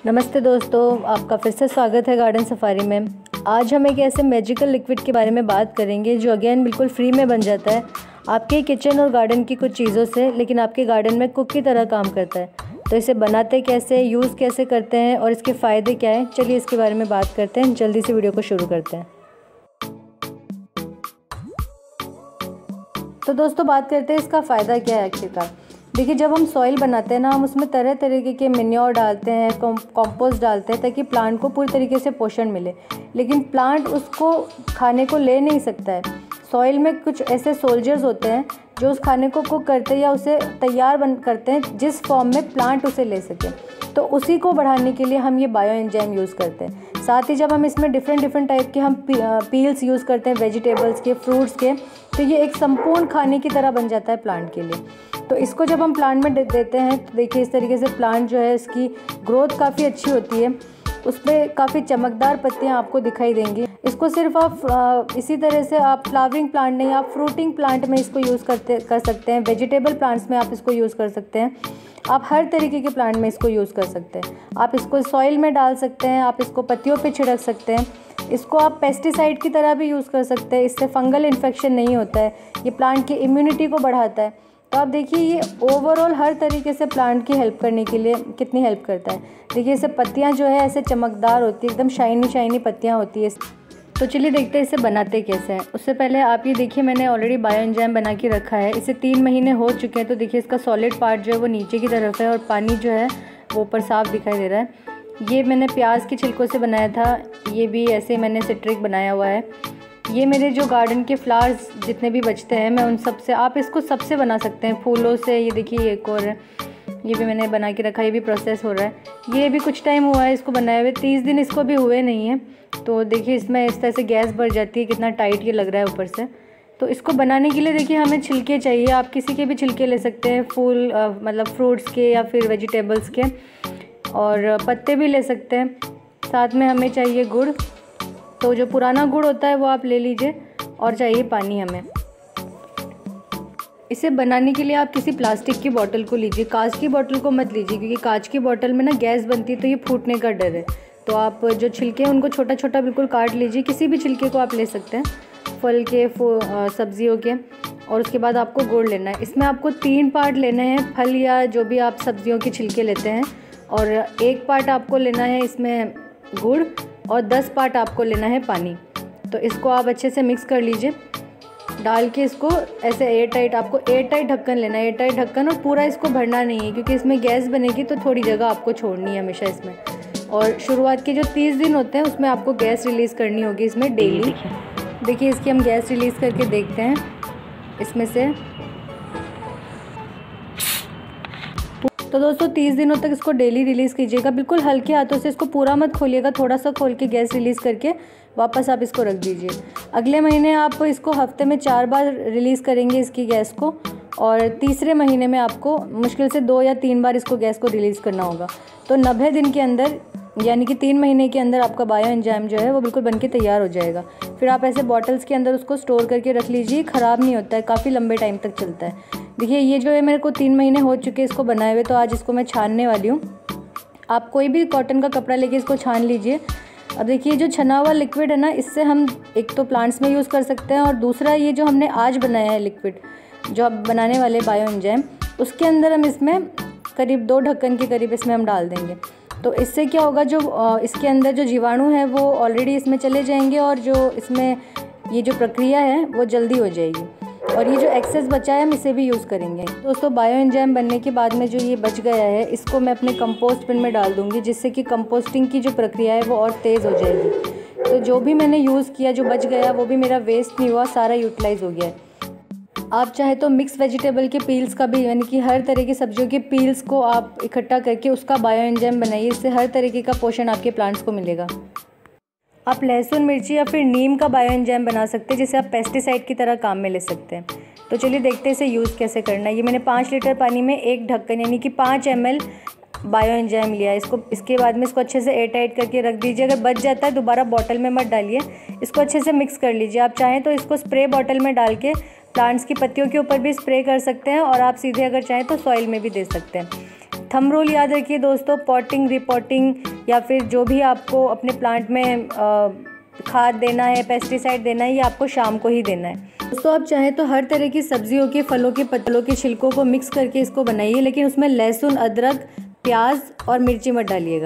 नमस्ते दोस्तों, आपका फिर से स्वागत है गार्डन सफारी में। आज हम एक ऐसे मैजिकल लिक्विड के बारे में बात करेंगे जो अगेन बिल्कुल फ्री में बन जाता है आपके किचन और गार्डन की कुछ चीज़ों से, लेकिन आपके गार्डन में कुक की तरह काम करता है। तो इसे बनाते कैसे, यूज़ कैसे करते हैं और इसके फ़ायदे क्या हैं, चलिए इसके बारे में बात करते हैं। जल्दी से वीडियो को शुरू करते हैं। तो दोस्तों बात करते हैं इसका फ़ायदा क्या है आखिरकार। देखिए, जब हम सॉइल बनाते हैं ना, हम उसमें तरह तरीके के मैन्योर डालते हैं, कंपोस्ट डालते हैं ताकि प्लांट को पूरी तरीके से पोषण मिले, लेकिन प्लांट उसको खाने को ले नहीं सकता है। सॉइल में कुछ ऐसे सोल्जर्स होते हैं जो उस खाने को कुक करते हैं या उसे तैयार करते हैं जिस फॉर्म में प्लांट उसे ले सके। तो उसी को बढ़ाने के लिए हम ये बायो एंजाइम यूज़ करते हैं। साथ ही जब हम इसमें डिफरेंट टाइप के हम पील्स यूज़ करते हैं, वेजिटेबल्स के, फ्रूट्स के, तो ये एक संपूर्ण खाने की तरह बन जाता है प्लांट के लिए। तो इसको जब हम प्लांट में देते हैं तो देखिए इस तरीके से प्लांट जो है इसकी ग्रोथ काफ़ी अच्छी होती है। उस पर काफ़ी चमकदार पत्तियां आपको दिखाई देंगी। इसको सिर्फ आप इसी तरह से आप फ्लावरिंग प्लांट नहीं, आप फ्रूटिंग प्लांट में इसको यूज़ कर सकते हैं, वेजिटेबल प्लांट्स में आप इसको यूज़ कर सकते हैं, आप हर तरीके के प्लांट में इसको यूज़ कर सकते हैं। आप इसको सॉइल में डाल सकते हैं, आप इसको पत्तियों पे छिड़क सकते हैं, इसको आप पेस्टिसाइड की तरह भी यूज़ कर सकते हैं। इससे फंगल इन्फेक्शन नहीं होता है, ये प्लांट की इम्यूनिटी को बढ़ाता है। तो आप देखिए ये ओवरऑल हर तरीके से प्लांट की हेल्प करने के लिए कितनी हेल्प करता है। देखिए इससे पत्तियां जो है ऐसे चमकदार होती है, एकदम शाइनी पत्तियां होती है। तो चलिए देखते हैं इसे बनाते कैसे हैं। उससे पहले आप ये देखिए, मैंने ऑलरेडी बायो एंजाइम बना के रखा है। इसे 3 महीने हो चुके हैं। तो देखिए इसका सॉलिड पार्ट जो है वो नीचे की तरफ है और पानी जो है वो ऊपर साफ दिखाई दे रहा है। ये मैंने प्याज के छिलकों से बनाया था, ये भी ऐसे मैंने सिट्रिक बनाया हुआ है। ये मेरे जो गार्डन के फ्लावर्स जितने भी बचते हैं, मैं उन सब से, आप इसको सबसे बना सकते हैं, फूलों से। ये देखिए एक और है, ये भी मैंने बना के रखा है, ये भी प्रोसेस हो रहा है। ये भी कुछ टाइम हुआ है इसको बनाए हुए, 30 दिन इसको भी हुए नहीं है। तो देखिए इसमें इस तरह से गैस भर जाती है, कितना टाइट ये लग रहा है ऊपर से। तो इसको बनाने के लिए देखिए हमें छिलके चाहिए। आप किसी के भी छिलके ले सकते हैं, फूल मतलब फ्रूट्स के या फिर वेजिटेबल्स के, और पत्ते भी ले सकते हैं। साथ में हमें चाहिए गुड़, तो जो पुराना गुड़ होता है वो आप ले लीजिए, और चाहिए पानी हमें। इसे बनाने के लिए आप किसी प्लास्टिक की बोतल को लीजिए, कांच की बोतल को मत लीजिए, क्योंकि कांच की बोतल में ना गैस बनती है तो ये फूटने का डर है। तो आप जो छिलके हैं उनको छोटा छोटा बिल्कुल काट लीजिए, किसी भी छिलके को आप ले सकते हैं, फल के, सब्जियों के। और उसके बाद आपको गुड़ लेना है। इसमें आपको 3 पार्ट लेने हैं, फल या जो भी आप सब्जियों के छिलके लेते हैं, और 1 पार्ट आपको लेना है इसमें गुड़, और 10 पार्ट आपको लेना है पानी। तो इसको आप अच्छे से मिक्स कर लीजिए, डाल के इसको ऐसे आपको एयर टाइट ढक्कन लेना है, एयर टाइट ढक्कन, और पूरा इसको भरना नहीं है क्योंकि इसमें गैस बनेगी, तो थोड़ी जगह आपको छोड़नी है हमेशा इसमें। और शुरुआत के जो 30 दिन होते हैं उसमें आपको गैस रिलीज़ करनी होगी इसमें डेली। देखिए इसकी हम गैस रिलीज़ करके देखते हैं इसमें से। तो दोस्तों 30 दिनों तक इसको डेली रिलीज़ कीजिएगा, बिल्कुल हल्के हाथों से, इसको पूरा मत खोलिएगा, थोड़ा सा खोल के गैस रिलीज़ करके वापस आप इसको रख दीजिए। अगले महीने आप इसको हफ्ते में 4 बार रिलीज़ करेंगे इसकी गैस को, और तीसरे महीने में आपको मुश्किल से 2 या 3 बार इसको गैस को रिलीज़ करना होगा। तो 90 दिन के अंदर, यानी कि 3 महीने के अंदर आपका बायो एंजाइम जो है वो बिल्कुल बनके तैयार हो जाएगा। फिर आप ऐसे बॉटल्स के अंदर उसको स्टोर करके रख लीजिए, ख़राब नहीं होता है, काफ़ी लंबे टाइम तक चलता है। देखिए ये जो है मेरे को 3 महीने हो चुके हैं इसको बनाए हुए। तो आज इसको मैं छानने वाली हूँ। आप कोई भी कॉटन का कपड़ा लेके इसको छान लीजिए। अब देखिए जो छना हुआ लिक्विड है ना, इससे हम एक तो प्लांट्स में यूज़ कर सकते हैं, और दूसरा ये जो हमने आज बनाया है लिक्विड, जो आप बनाने वाले बायो एंजाइम, उसके अंदर हम इसमें करीब 2 ढक्कन के करीब इसमें हम डाल देंगे। तो इससे क्या होगा, जो इसके अंदर जो जीवाणु है वो ऑलरेडी इसमें चले जाएंगे, और जो इसमें ये जो प्रक्रिया है वो जल्दी हो जाएगी, और ये जो एक्सेस बचा है हम इसे भी यूज़ करेंगे। दोस्तों बायो एंजाइम बनने के बाद में जो ये बच गया है, इसको मैं अपने कंपोस्ट बिन में डाल दूँगी, जिससे कि कंपोस्टिंग की जो प्रक्रिया है वो और तेज़ हो जाएगी। तो जो भी मैंने यूज़ किया, जो बच गया, वो भी मेरा वेस्ट नहीं हुआ, सारा यूटिलाइज़ हो गया है। आप चाहे तो मिक्स वेजिटेबल के पील्स का भी, यानी कि हर तरह की सब्जियों के पील्स को आप इकट्ठा करके उसका बायो एंजाइम बनाइए, इससे हर तरीके का पोषण आपके प्लांट्स को मिलेगा। आप लहसुन, मिर्ची या फिर नीम का बायो एंजाइम बना सकते हैं, जिसे आप पेस्टिसाइड की तरह काम में ले सकते हैं। तो चलिए देखते हैं इसे यूज़ कैसे करना है। ये मैंने 5 लीटर पानी में 1 ढक्कन यानी कि 5 ml बायो एंजाइम लिया है। इसके बाद में इसको अच्छे से एयर टाइट करके रख दीजिए। अगर बच जाता है दोबारा बॉटल में मत डालिए, इसको अच्छे से मिक्स कर लीजिए। आप चाहें तो इसको स्प्रे बॉटल में डाल के प्लांट्स की पत्तियों के ऊपर भी स्प्रे कर सकते हैं, और आप सीधे अगर चाहें तो सॉइल में भी दे सकते हैं। थंब रूल याद रखिए दोस्तों, पॉटिंग, रिपोर्टिंग या फिर जो भी आपको अपने प्लांट में खाद देना है, पेस्टिसाइड देना है, ये आपको शाम को ही देना है। दोस्तों आप चाहें तो हर तरह की सब्जियों के, फलों के पत्तलों के छिलकों को मिक्स करके इसको बनाइए, लेकिन उसमें लहसुन, अदरक, प्याज और मिर्ची मत डालिएगा।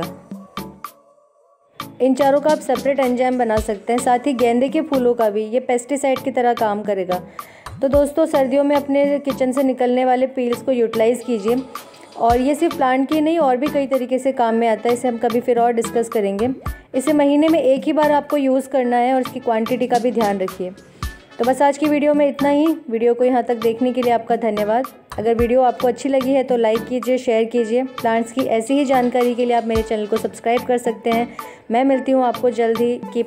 इन चारों का आप सेपरेट एंजाइम बना सकते हैं। साथ ही गेंदे के फूलों का भी ये पेस्टिसाइड की तरह काम करेगा। तो दोस्तों सर्दियों में अपने किचन से निकलने वाले पील्स को यूटिलाइज़ कीजिए, और ये सिर्फ प्लांट की नहीं और भी कई तरीके से काम में आता है। इसे हम कभी फिर और डिस्कस करेंगे। इसे महीने में एक ही बार आपको यूज़ करना है और इसकी क्वांटिटी का भी ध्यान रखिए। तो बस आज की वीडियो में इतना ही। वीडियो को यहाँ तक देखने के लिए आपका धन्यवाद। अगर वीडियो आपको अच्छी लगी है तो लाइक कीजिए, शेयर कीजिए। प्लांट्स की ऐसी ही जानकारी के लिए आप मेरे चैनल को सब्सक्राइब कर सकते हैं। मैं मिलती हूँ आपको जल्द ही।